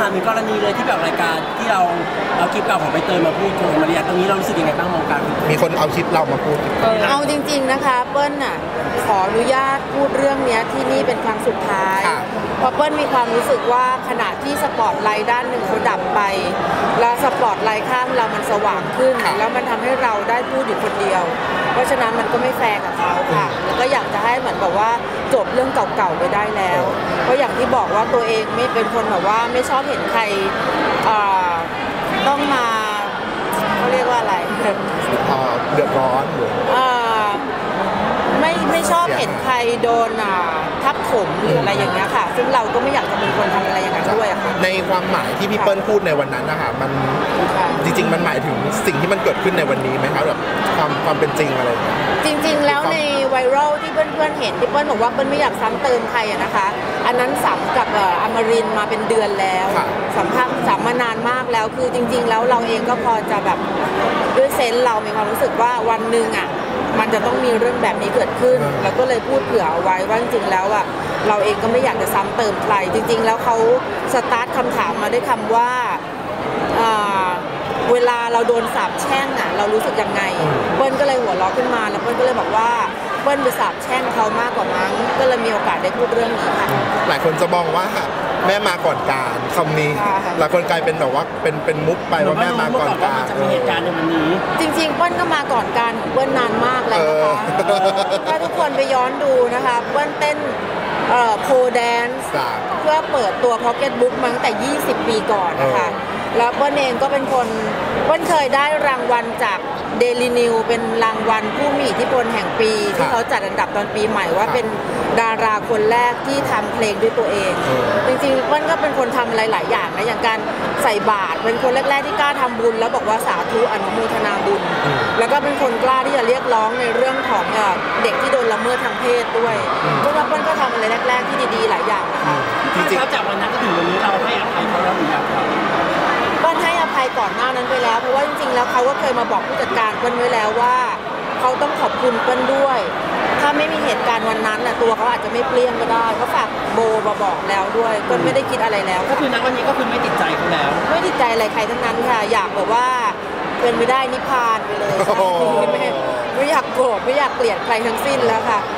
ามมีกรณีเลยที่แบบรายการที่เราเอาคลิปเก่าของใบเตยมาพูดโกงมาเรียนตรงนี้เรารู้สึกยังไงบ้างมองกันมีคนเอาคลิปเรามาพูดเอาจริงๆนะคะเปิ้ลน่ะขออนุญาตพูดเรื่องนี้ที่นี่เป็นครั้งสุดท้ายเพราะเปิ้ลมีความรู้สึกว่าขณะที่สปอตไลท์ด้านหนึ่งเขาดับไปแล้วสปอตไลท์ข้างเรามันสว่างขึ้นแล้วมันทำให้เราได้พูดอยู่คนเดียวเพราะฉะนั้นมันก็ไม่แฟร์กับเขาค่ะแล้วก็อยากจะให้เหมือนแบบว่าจบเรื่องเก่าๆไปได้แล้วเพราะอย่างที่บอกว่าตัวเองไม่เป็นคนแบบว่าไม่ชอบเห็นใครต้องมาเขาเรียกว่าอะไรเดือดร้อนหรือไม่ชอบเห็นใครโดนทับถมหรืออะไรอย่างเงี้ยค่ะซึ่งเราก็ไม่อยากจะเป็นคนทำอะไรอย่างนั้นด้วยค่ะในความหมายที่พี่เปิ้ลพูดในวันนั้นนะคะมันจริงๆมันหมายถึงสิ่งที่มันเกิดขึ้นในวันนี้ไหมครับแบบความเป็นจริงอะไรอย่างเงี้ยจริงๆแล้วในไวรัลที่เพื่อนๆเห็นที่เปิ้ลบอกว่าเปิ้ลไม่อยากซ้ำเติมใครนะคะอันนั้นสัมกับอมรินทร์มาเป็นเดือนแล้วสัมมานานมากแล้วคือจริงๆแล้วเราเองก็พอจะแบบด้วยเซนส์เรามีความรู้สึกว่าวันหนึ่งมันจะต้องมีเรื่องแบบนี้เกิดขึ้นแล้วก็เลยพูดเผื่อเอาไว้ว่าจริงๆแล้วเราเองก็ไม่อยากจะซ้ำเติมใครจริงๆแล้วเขาสตาร์ทคำถามมาด้วยคำว่าเวลาเราโดนสาปแช่งเรารู้สึกยังไงเปิ้ลก็เลยหัวเราะขึ้นมาแล้วเปิ้ลก็เลยบอกว่าเปิ้ลไปสาปแช่งเขามากกว่ามั้งก็เลยมีโอกาสได้พูดเรื่องนี้ค่ะหลายคนจะมองว่าแม่มาก่อนการคำนี้หลายคนกลายเป็นแบบว่าเป็นมุกไปว่าแม่มาก่อนการจะมีเหตุการณ์ในวันนี้จริงๆเปิ้ลก็มาก่อนการของเปิ้ลนานมากแล้วนะคะถ้าทุกคนไปย้อนดูนะคะเปิ้ลเต้นโพแดนซ์เพื่อเปิดตัว Pocket Book มาตั้งแต่20 ปีก่อนนะคะแล้วเปิ้ลเองก็เป็นคนเปิ้ลเคยได้รางวัลจากเดลินิวเป็นรางวัลผู้มีอิทธิพลแห่งปีที่เขาจัดอันดับตอนปีใหม่ว่าเป็นดาราคนแรกที่ทำเพลงด้วยตัวเองจริงๆเปิ้ลก็เป็นคนทำอะไรหลายอย่างนะอย่างการใส่บาตรเป็นคนแรกๆที่กล้าทำบุญแล้วบอกว่าสาธุอนุโมทนาบุญแล้วก็เป็นคนกล้าที่จะเรียกร้องในเรื่องของเด็กที่โดนละเมิดทางเพศด้วยเพราะว่าเปิ้ลก็ทำอะไรแรกๆที่ดีๆหลายอย่างนะคะจริงๆจากวันนั้นถึงวันนี้เราให้อภัยเขาแล้วหรือยังเปิ้ลให้อภัยก่อนหน้านั้นไปแล้วเพราะว่าจริงๆแล้วเขาก็เคยมาบอกผู้จัดการเปิ้ลไว้แล้วว่าเขาต้องขอบคุณเปิ้ลด้วยถ้าไม่มีเหตุการณ์วันนั้นตัวเขาอาจจะไม่เปลี่ยนก็ได้เขาฝากโบมาบอกแล้วด้วยเปิ้ลไม่ได้คิดอะไรแล้วก็คือณวันนี้ก็คือไม่ติดใจเขาแล้วไม่ติดใจอะไรใครทั้งนั้นค่ะอยากแบบว่าเป็นไม่ได้นิพพานไปเลยไม่อยากโกรธไม่อยากเกลียดใครทั้งสิ้นแล้วค่ะ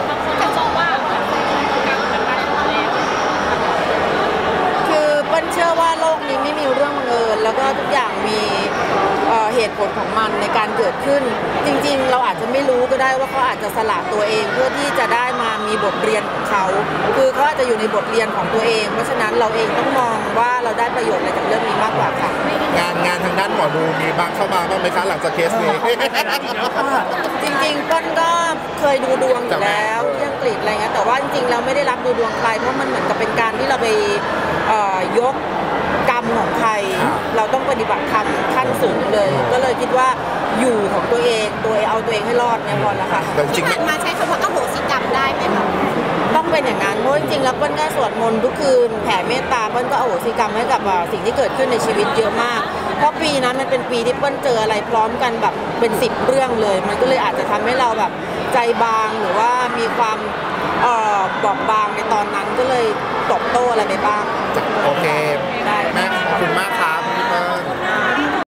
คือเปิ้ลเชื่อว่าโลกนี้ไม่มีเรื่องบังเอิญแล้วก็ทุกอย่างมีเหตุผลของมันในการเกิดขึ้นจริงๆเราอาจจะไม่รู้ก็ได้ว่าเขาอาจจะสละตัวเองเพื่อที่จะได้มามีบทเรียนของเขาคือเขาอาจจะอยู่ในบทเรียนของตัวเองเพราะฉะนั้นเราเองต้องมองว่าเราได้ประโยชน์อะไรจากเรื่องนี้มากกว่าค่ะงานทางด้านหมอดูมีบ้างเข้ามาบ้างไหมคะหลังจากเคสนี้จริงๆต้นก็เคยดูดวงอยู่แล้วที่อังกฤษอะไรเงี้ยแต่ว่าจริงๆเราไม่ได้รับดูดวงใครเพราะมันเหมือนกับเป็นการที่เราไปยกกรรมของใครเราต้องปฏิบัติธรรมขั้นสูงเลยก็เลยคิดว่าอยู่ของตัวเองเอาตัวเองให้รอดเนี่ยพอละค่ะที่ผ่านมาใช้คำว่าอโหสิกรรมได้ไหมคะต้องเป็นอย่างนั้นเพราะจริงๆแล้วเปิ้ลก็สวดมนต์ทุกคืนแผ่เมตตาเปิ้ลก็อโหสิกรรมให้กับสิ่งที่เกิดขึ้นในชีวิตเยอะมากเพราะปีนั้นมันเป็นปีที่เปิ้ลเจออะไรพร้อมกันแบบเป็น10 เรื่องเลยมันก็เลยอาจจะทำให้เราแบบใจบางหรือว่ามีความบอบบางในตอนนั้นก็เลยตอบโต้อะไรไปบ้างโอเคได้แม่ขอบคุณมากค่ะ